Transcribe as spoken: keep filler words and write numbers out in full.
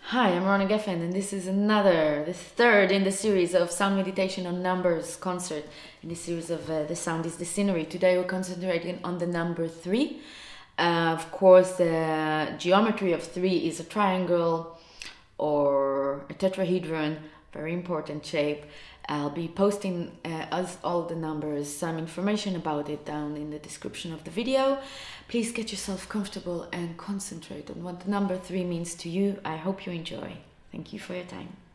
Hi, I'm Rona Geffen, and this is another, the third in the series of sound meditation on numbers concert in the series of uh, The Sound is the Scenery. Today we're concentrating on the number three. Uh, of course, the geometry of three is a triangle or a tetrahedron, very important shape. I'll be posting uh, as all the numbers, some information about it down in the description of the video. Please get yourself comfortable and concentrate on what the number three means to you. I hope you enjoy. Thank you for your time.